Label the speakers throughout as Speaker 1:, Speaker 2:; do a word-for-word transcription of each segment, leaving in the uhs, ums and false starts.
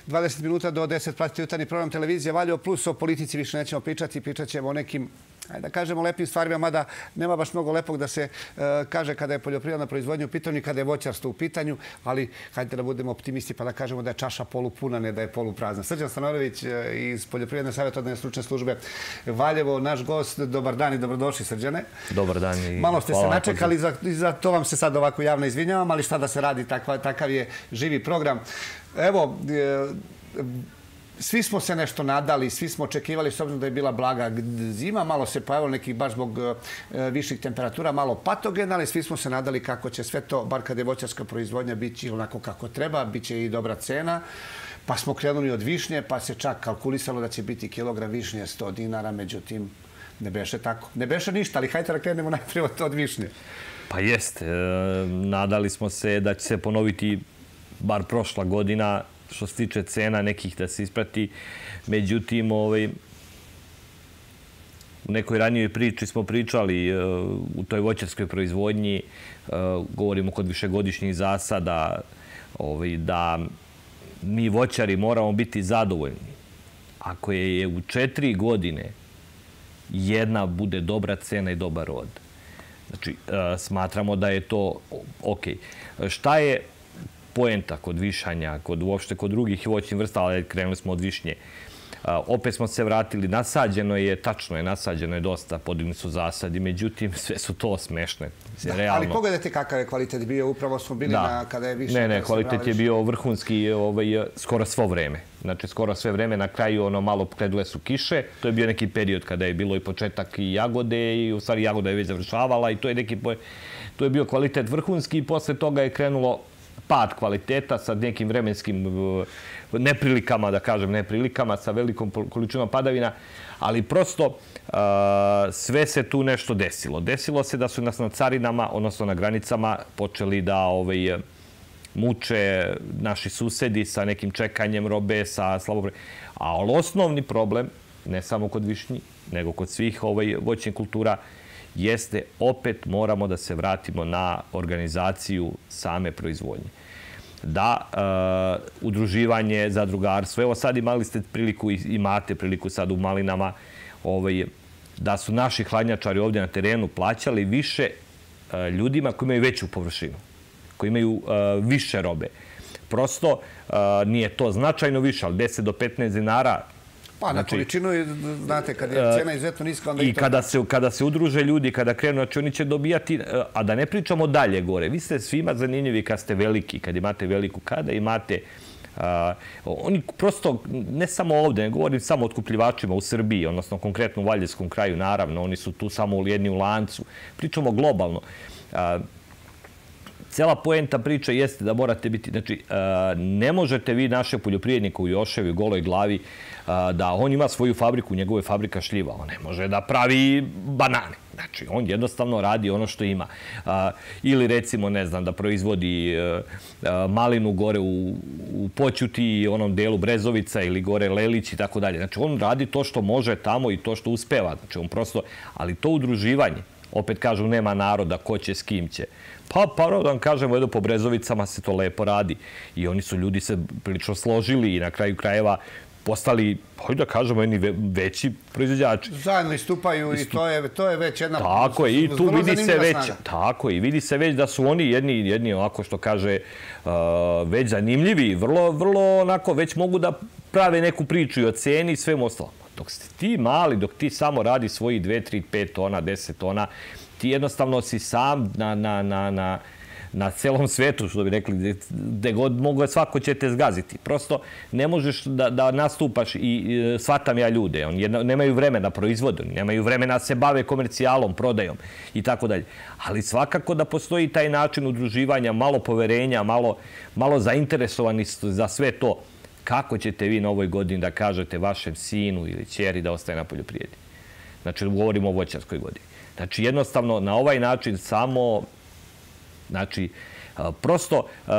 Speaker 1: dvadeset minuta do deset pratite jutarnji program televizije Valjevo plus. O politici više nećemo pričati. Pričat ćemo o nekim, ajde da kažemo, lepim stvarima, mada nema baš mnogo lepog da se kaže kada je poljoprivredna proizvodnja u pitanju i kada je voćarstvo u pitanju, ali hajde da budemo optimisti pa da kažemo da je čaša polupuna, ne da je poluprazna. Srđan Stanojević iz Poljoprivredne savjetodavne stručne službe Valjevo, naš gost. Dobar dan i dobrodošli, Srđane.
Speaker 2: Dobar dan.
Speaker 1: Malo ste se načekali, za to vam se sad ovako javno izvinjavam, ali šta da se radi, takav je živi program. Evo, svi smo se nešto nadali, svi smo očekivali, s obzirom da je bila blaga zima, malo se pojavilo nekih baš zbog viših temperatura, malo patogena, ali svi smo se nadali kako će sve to, bar kad je voćarska proizvodnja, biti onako kako treba, bit će i dobra cena. Pa smo krenuli od višnje, pa se čak kalkulisalo da će biti kilogram višnje sto dinara, međutim, ne beše tako. Ne beše ništa, ali hajde da krenemo najprije od višnje.
Speaker 2: Pa jeste. Nadali smo se da će se ponoviti bar prošla godina, što se tiče cena nekih da se isprati. Međutim, u nekoj ranijoj priči smo pričali u toj voćarskoj proizvodnji, govorimo kod višegodišnjih zasada, da mi voćari moramo biti zadovoljni. Ako je u četiri godine jedna bude dobra cena i dobar rod. Znači, smatramo da je to okej. Šta je poenta kod višanja, uopšte kod drugih voćnih vrsta, ali krenuli smo od višnje. Opet smo se vratili, nasađeno je, tačno je, nasađeno je dosta, podigni su zasadi, međutim, sve su to smešne.
Speaker 1: Ali pogledajte kakav je kvalitet bio, upravo smo bili kada je više...
Speaker 2: Ne, ne, kvalitet je bio vrhunski skoro svo vreme. Znači, skoro sve vreme, na kraju ono malo krenule su kiše, to je bio neki period kada je bilo i početak i jagode, i u stvari jagoda je već završavala i to je neki... To je bio kvalitet vrhunski i posle toga je krenulo pad kvaliteta sa nekim vremenskim neprilikama, da kažem neprilikama, sa velikom količinom padavina, ali prosto sve se tu nešto desilo. Desilo se da su nas na carinama, odnosno na granicama, počeli da muče naši susedi sa nekim čekanjem robe, sa slabo... A osnovni problem, ne samo kod višnji, nego kod svih voćnih kultura, jeste opet moramo da se vratimo na organizaciju same proizvodnje. Da, udruživanje, zadrugarstvo, evo sad imali ste priliku, imate priliku sad u Malinama, da su naši hladnjačari ovdje na terenu plaćali više ljudima koji imaju veću površinu, koji imaju više robe. Prosto nije to značajno više, ali deset do petnaest dinara.
Speaker 1: Pa na količinu, znate, kad je cena izuzetno niska, onda
Speaker 2: i to... I kada se udruže ljudi, kada krenu, znači oni će dobijati, a da ne pričamo dalje gore. Vi ste svima zanimljivi kad ste veliki, kad imate veliku, kada imate... Oni prosto, ne samo ovdje, ne govorim samo o otkupljivačima u Srbiji, odnosno konkretno u Valjevskom kraju, naravno, oni su tu samo u jedni u lancu. Pričamo globalno. Cela poenta priča jeste da morate biti, znači, ne možete vi naše poljoprivrednike u Joševi, Goloj glavi, da on ima svoju fabriku, njegova je fabrika šljiva, on ne može da pravi banane. Znači, on jednostavno radi ono što ima. Ili, recimo, ne znam, da proizvodi malinu gore u Poćuti, onom delu Brezovica ili gore Lelić i tako dalje. Znači, on radi to što može tamo i to što uspeva. Znači, on prosto, ali to udruživanje, opet kažu, nema naroda, ko će, s kim će. Pa, pa, da vam kažemo, jedno po Brezovicama se to lepo radi. I oni su, ljudi se prilično složili i na kraju krajeva postali, hajde da kažemo, jedni veći proizvođači.
Speaker 1: Zajedno istupaju i to je već jedna...
Speaker 2: Tako je, i tu vidi se već, tako je, i vidi se već da su oni jedni, jedni ovako što kaže, već zanimljivi, vrlo, vrlo onako, već mogu da prave neku priču i o ceni i svemu ostalom. Dok ste ti mali, dok ti samo radi svoji dve, tri, pet tona, deset tona, ti jednostavno si sam na, na, na, na, na celom svetu, što bi rekli, gde god mogu, svako će te zgaziti. Prosto ne možeš da, da nastupaš i shvatam ja ljude. Oni nemaju vremena proizvodu, nemaju vremena da se bave komercijalom, prodajom i tako dalje. Ali svakako da postoji taj način udruživanja, malo poverenja, malo, malo zainteresovanost za sve to. Kako ćete vi na ovoj godini da kažete vašem sinu ili ćeri da ostaje na poljoprivredi? Znači, govorimo o voćarskoj godini. Znači, jednostavno, na ovaj način samo, znači, prosto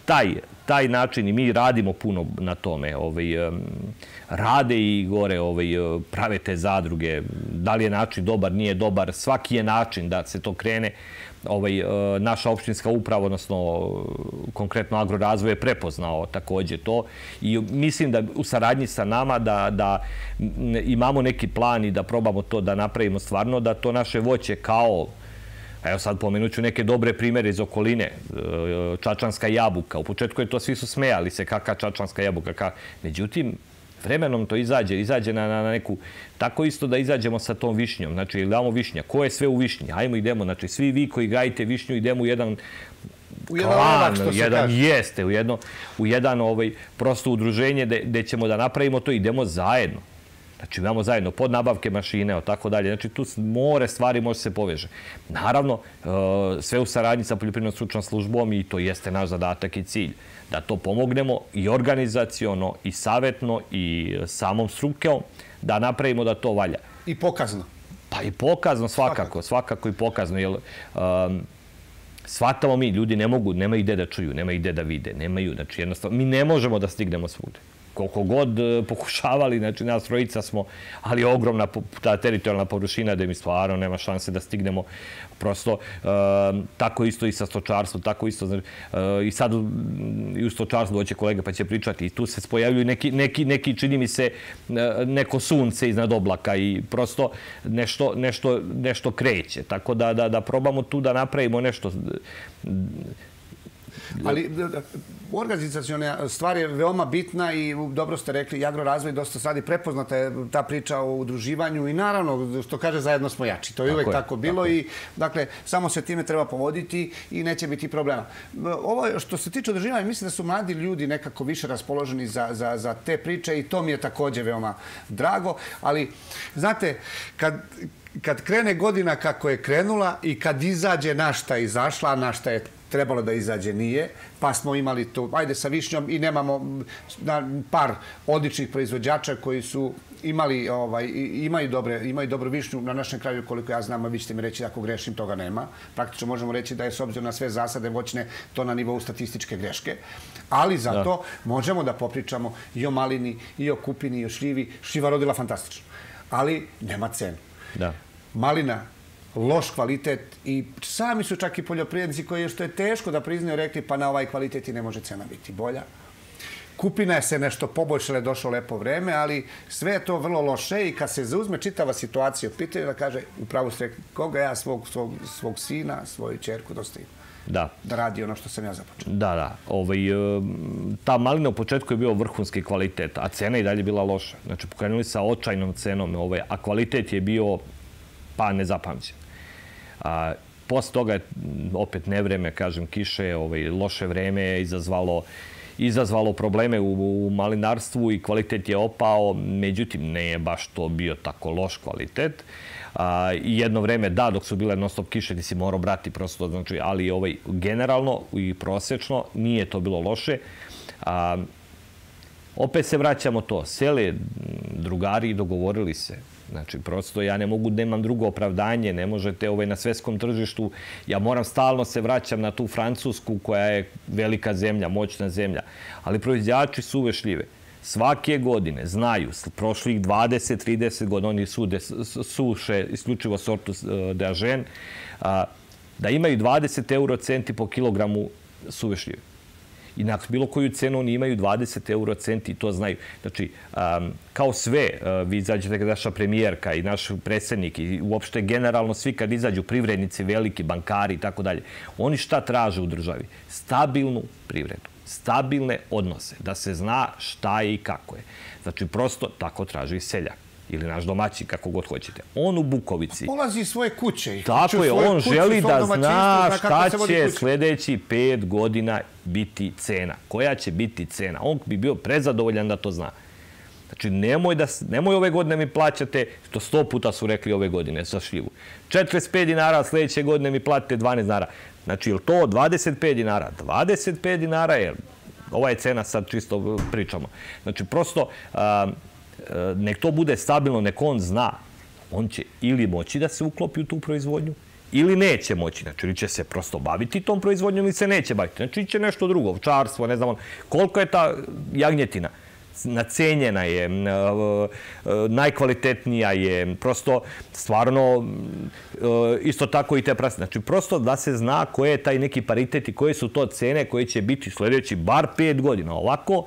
Speaker 2: taj, taj način i mi radimo puno na tome. Ovaj, um, rade i gore ovaj, prave te zadruge. Da li je način dobar, nije dobar. Svaki je način da se to krene. Ovaj, naša opštinska uprava, odnosno konkretno agrorazvoj, je prepoznao također to. I mislim da u saradnji sa nama da, da imamo neki plan i da probamo to da napravimo stvarno, da to naše voće kao, evo sad pomenut ću neke dobre primjere iz okoline, čačanska jabuka. U početku je to, svi su smejali se kakva čačanska jabuka. Ka... Međutim, vremenom to izađe, izađe na, na neku, tako isto da izađemo sa tom višnjom. Znači, damo višnja. Ko je sve u višnji? Ajmo, idemo. Znači, svi vi koji gajite višnju, idemo u jedan
Speaker 1: u jedan klan, što se
Speaker 2: jedan
Speaker 1: kaže.
Speaker 2: Jeste, u jedno, u jedan ovaj, prosto udruženje gde ćemo da napravimo to, idemo zajedno. Znači, imamo zajedno pod nabavke mašine, tako dalje. Znači, tu more stvari može se poveže. Naravno, sve u saradnji sa poljoprivrednom stručnom službom i to jeste naš zadatak i cilj. Da to pomognemo i organizaciono, i savjetno, i samom strukom, da napravimo da to valja.
Speaker 1: I pokazno.
Speaker 2: Pa i pokazno, svakako. Svakako i pokazno. Jer um, shvatamo mi, ljudi ne mogu, nemaju gde da čuju, nemaju gde da vide, nemaju, znači jednostavno, mi ne možemo da stignemo svugde. Koliko god pokušavali, znači nas trojica smo, ali ogromna ta teritorijalna površina da mi stvarno nema šanse da stignemo. Prosto, tako isto i sa stočarstvom, tako isto i sad i u stočarstvu doće kolega pa će pričati i tu se pojavljuju neki, neki, neki čini mi se, neko sunce iznad oblaka i prosto nešto, nešto, nešto kreće. Tako da, da, da probamo tu da napravimo nešto.
Speaker 1: Ali organizaciona stvar je veoma bitna i dobro ste rekli, i agrorazvoj dosta sad i prepoznata je ta priča o udruživanju i naravno, što kaže, zajedno smo jači. To je uvek tako bilo i dakle, samo se time treba povoditi i neće biti problema. Ovo što se tiče udruživanja, mislim da su mladi ljudi nekako više raspoloženi za, za, za te priče i to mi je također veoma drago, ali znate, kad kad krene godina kako je krenula i kad izađe na šta izašla, na šta je trebalo da izađe nije, pa smo imali to, ajde sa višnjom i nemamo par odličnih proizvođača koji su imali, ovaj, imaju, dobre, imaju dobru višnju na našem kraju, koliko ja znam, a vi ćete mi reći ako grešim, toga nema. Praktično možemo reći da je s obzirom na sve zasade voćne to na nivou statističke greške. Ali zato možemo da popričamo i o malini, i o kupini, i o šljivi. Šljiva rodila fantastično, ali nema cenu.
Speaker 2: Da.
Speaker 1: Malina, loš kvalitet i sami su čak i poljoprivrednici koji je što je teško da priznaju rekli pa na ovaj kvalitet i ne može cena biti bolja. Kupina je se nešto poboljšala, je došlo lepo vreme, ali sve je to vrlo loše i kad se zauzme čitava situacija, pitaju da kaže, upravo ste rekli, koga ja svog, svog, svog sina, svoju ćerku dostavim. Da. Da radi ono što sam ja započeo.
Speaker 2: Da, da. Ovaj, ta malina u početku je bio vrhunski kvalitet, a cena je i dalje bila loša. Znači, pokrenuli sa očajnom cenom, ovaj, a kvalitet je bio pa nezapamćen. A, posle toga je opet nevreme, kažem, kiše, ovaj, loše vreme je izazvalo, izazvalo probleme u, u malinarstvu i kvalitet je opao, međutim, ne je baš to bio tako loš kvalitet. A, I jedno vreme, da, dok su bile non-stop kiše, ti si morao brati prosto, znači, ali ovaj, generalno i prosečno nije to bilo loše. A, opet se vraćamo to. Sele drugari dogovorili se. Znači, prosto ja ne mogu, nemam drugo opravdanje, ne možete ovaj, na svetskom tržištu. Ja moram stalno se vraćam na tu Francusku koja je velika zemlja, moćna zemlja. Ali proizvođači suve šljive svake godine znaju, prošlih dvadeset trideset godina, oni sude, suše isključivo sortu de Agen, da imaju dvadeset euro centi po kilogramu suve šljive. I na bilo koju cenu oni imaju dvadeset euro centi i to znaju. Znači, um, kao sve, uh, vi izađete kada naša premijerka i naš predsjednik i uopšte generalno svi kad izađu privrednici, veliki bankari i tako dalje, oni šta traže u državi? Stabilnu privredu, stabilne odnose, da se zna šta je i kako je. Znači, prosto tako traži i seljak. Ili naš domaćin, kako god hoćete. On u Bukovici...
Speaker 1: Polazi iz svoje kuće.
Speaker 2: Tako je, on želi da zna šta će sljedeći pet godina biti cena. Koja će biti cena. On bi bio prezadovoljan da to zna. Znači, nemoj, da, nemoj ove godine mi plaćate, to sto puta su rekli ove godine za šljivu. četrdeset pet dinara, sljedeće godine mi platite dvanaest dinara. Znači, je to dvadeset pet dinara? dvadeset pet dinara je... Ova je cena, sad čisto pričamo. Znači, prosto... Um, nek to bude stabilno, nek on zna. On će ili moći da se uklopi u tu proizvodnju, ili neće moći, znači ili će se prosto baviti tom proizvodnjom ili se neće baviti. Znači će nešto drugo, ovčarstvo, ne znam, koliko je ta jagnjetina. Nacenjena je, najkvalitetnija je, prosto stvarno isto tako i te prase. Znači prosto da se zna koje je taj neki paritet i koje su to cene koje će biti sljedeći bar pet godina. Ovako,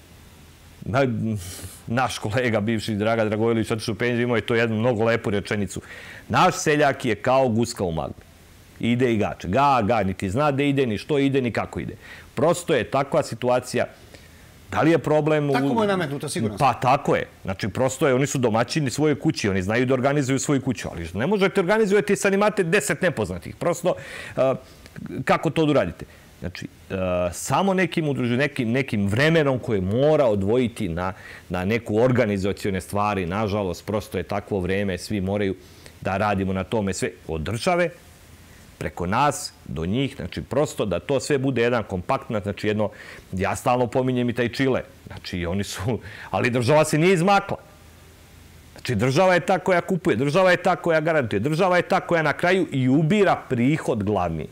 Speaker 2: naš kolega, bivši Draga Dragojlić, otišao u penziju, imao je to jednu mnogo lepu rečenicu. Naš seljak je kao guska u magli. Ide i gače. Ga, ga, niti zna da ide, ni što ide, ni kako ide. Prosto je takva situacija. Da li je problem...
Speaker 1: Tako mu je nametnuto, sigurno.
Speaker 2: Pa tako je. Znači, prosto je, oni su domaćini svoje kući, oni znaju da organizuju svoju kuću, ali ne možete organizujete sad imate deset nepoznatih. Prosto, kako to uradite? Znači, samo nekim udruženjem, nekim vremenom koje mora odvojiti na neku organizacione stvari, nažalost, prosto je takvo vreme, svi moraju da radimo na tome sve od države, preko nas, do njih, znači prosto da to sve bude jedan kompaktna, znači jedno, ja stalno pominjem i taj Čile, znači oni su, ali država se nije izmakla. Znači država je ta koja kupuje, država je ta koja garantuje, država je ta koja na kraju i ubira prihod glavni.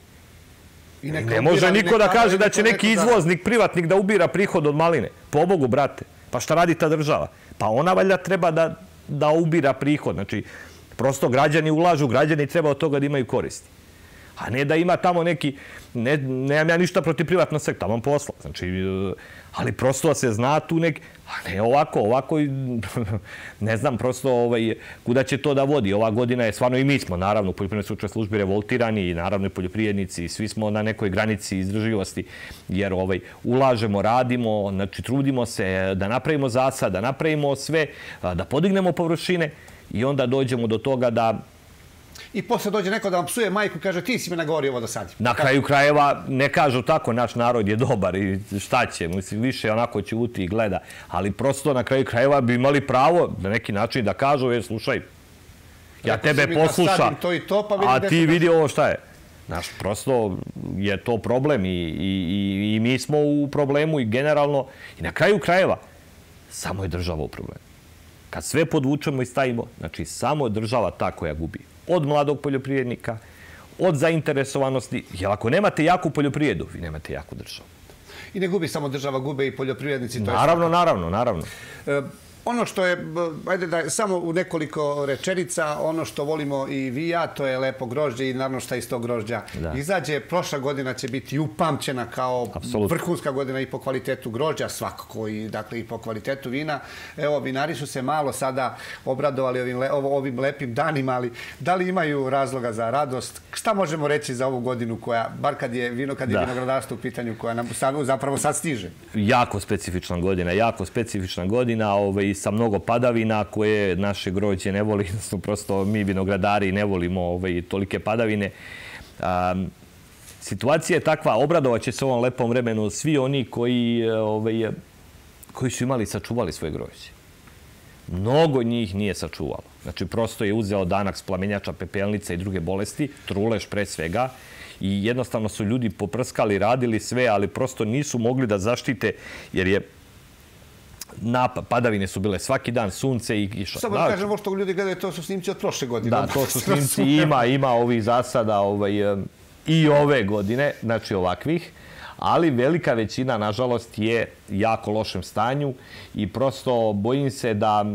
Speaker 2: Ne može niko da kaže da će neki izvoznik, privatnik da ubira prihod od maline. Pobogu, brate, pa šta radi ta država? Pa ona valjda treba da ubira prihod, znači prosto građani ulažu, građani treba od toga da imaju koristi. A ne da ima tamo neki, nemam ja ništa protiv privatnog sektora, imam posla. Znači, ali prosto se zna tu neki, a ne ovako, ovako, ne znam prosto kuda će to da vodi. Ova godina je stvarno i mi smo, naravno, u poljoprivrednoj stručnoj službi revoltirani i naravno i poljoprivrednici, svi smo na nekoj granici izdržljivosti, jer ulažemo, radimo, znači trudimo se da napravimo zasad, da napravimo sve, da podignemo površine i onda dođemo do toga da
Speaker 1: i posle dođe neko da vam psuje majku i kaže ti si me nagovorio ovo da sadim.
Speaker 2: Na kraju krajeva ne kažu tako, naš narod je dobar i šta će, mislim, više onako ćuti i gleda, ali prosto na kraju krajeva bi imali pravo na neki način da kažu, je, slušaj, ja tebe poslušam, a ti vidi ovo šta je. Znaš, prosto je to problem i mi smo u problemu i generalno, i na kraju krajeva, samo je država u problemu. Kad sve podvučemo i stavimo, znači samo je država ta koja gubi. Od mladog poljoprivrednika, od zainteresovanosti. Jer ako nemate jaku poljoprivredu, vi nemate jaku državu.
Speaker 1: I ne gubi samo država, gube i poljoprivrednici.
Speaker 2: Naravno, naravno, naravno.
Speaker 1: Ono što je, ajde da samo u nekoliko rečenica, ono što volimo i vi i ja, to je lepo grožđe i naravno šta iz tog grožđa izađe. Prošla godina će biti upamćena kao vrhunska godina i po kvalitetu grožđa, svakako i po kvalitetu vina. Evo, vinari su se malo sada obradovali ovim lepim danima, ali da li imaju razloga za radost? Šta možemo reći za ovu godinu koja, bar kad je vinogradarstvo u pitanju, koja nam zapravo sad stiže?
Speaker 2: Jako specifična godina, jako specifična godina i sa mnogo padavina koje naše grožđe ne voli, prosto mi vinogradari ne volimo tolike padavine. Situacija je takva, obradovat će se ovom lepom vremenu svi oni koji su imali, sačuvali svoje grožđe. Mnogo njih nije sačuvalo. Znači, prosto je uzeo danak splamenjača, pepelnica i druge bolesti, truleš pre svega, i jednostavno su ljudi poprskali, radili sve, ali prosto nisu mogli da zaštite, jer je padavine su bile svaki dan, sunce i kiša.
Speaker 1: Samo da kažem, ovo što ljudi gledaju, to su snimci od prošle godine.
Speaker 2: Da, to su snimci, ima, ima ovih zasada i ove godine, znači ovakvih, ali velika većina, nažalost, je jako lošem stanju i prosto bojim se da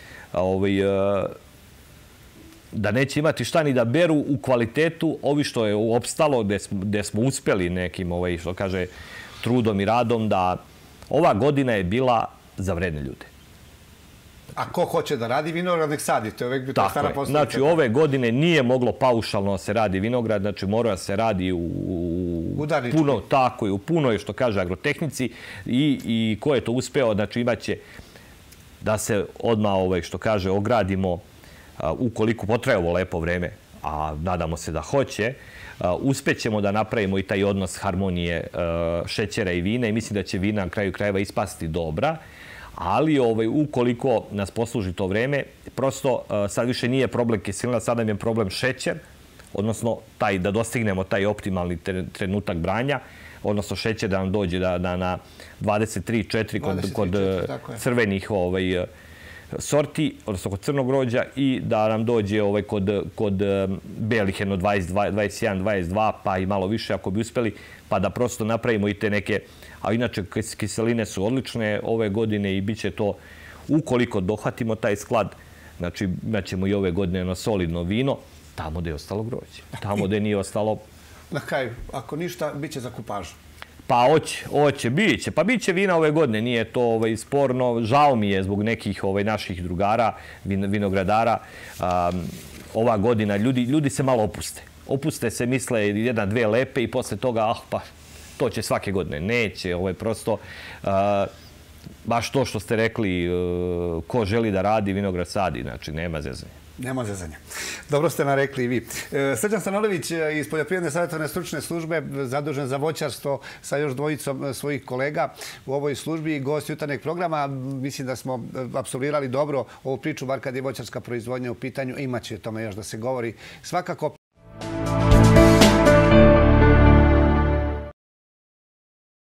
Speaker 2: da neće imati šta ni da beru u kvalitetu ovi što je opstalo, gde smo uspeli nekim, što kaže, trudom i radom, da ova godina je bila za vredne ljude.
Speaker 1: A ko hoće da radi vinograd, nek sadi. To je uvek bi to stara posljedica.
Speaker 2: Znači, ove godine nije moglo paušalno da se radi vinograd, znači mora da se radi u puno, tako i u punoj, što kaže, agrotehnici i ko je to uspeo, znači imaće da se odmah, što kaže, ogradimo ukoliko potraje ovo lepo vreme, a nadamo se da hoće, uspećemo da napravimo i taj odnos harmonije šećera i vina i mislim da će vina na kraju krajeva ispasti dobra, ali ukoliko nas posluži to vreme, prosto sad više nije problem kiselina, sad nam je problem šećer, odnosno da dostignemo taj optimalni trenutak branja, odnosno šećer da nam dođe na dvadeset tri četiri kod crvenih sorti, odnosno kod crnog grožđa i da nam dođe ovaj kod, kod belih jedno dvadeset, dvadeset jedan, dvadeset dva, pa i malo više ako bi uspeli, pa da prosto napravimo i te neke, a inače kiseline su odlične ove godine i bit će to, ukoliko dohvatimo taj sklad, znači imat ćemo i ove godine na solidno vino, tamo gde je ostalo grožđe, tamo gde nije ostalo...
Speaker 1: Na kraju, ako ništa, bit će za kupažu.
Speaker 2: Pa hoće, hoće, bit će. Pa bit će vina ove godine, nije to ovaj, sporno. Žao mi je zbog nekih ovaj, naših drugara, vin, vinogradara. Um, ova godina, ljudi, ljudi se malo opuste. Opuste se, misle jedna, dve lepe i posle toga, ah pa, to će svake godine. Neće, ovaj, prosto, uh, baš to što ste rekli, uh, ko želi da radi, vinograd sadi, znači nema zezanja.
Speaker 1: Nema zezanja. Dobro ste nam rekli i vi. Srđan Stanojević iz Poljoprivredne savjetovne stručne službe, zadužen za voćarstvo sa još dvojicom svojih kolega u ovoj službi i gost jutarnjeg programa. Mislim da smo apsolvirali dobro ovu priču, bar kad je voćarska proizvodnja u pitanju. Imaće o tome još da se govori svakako.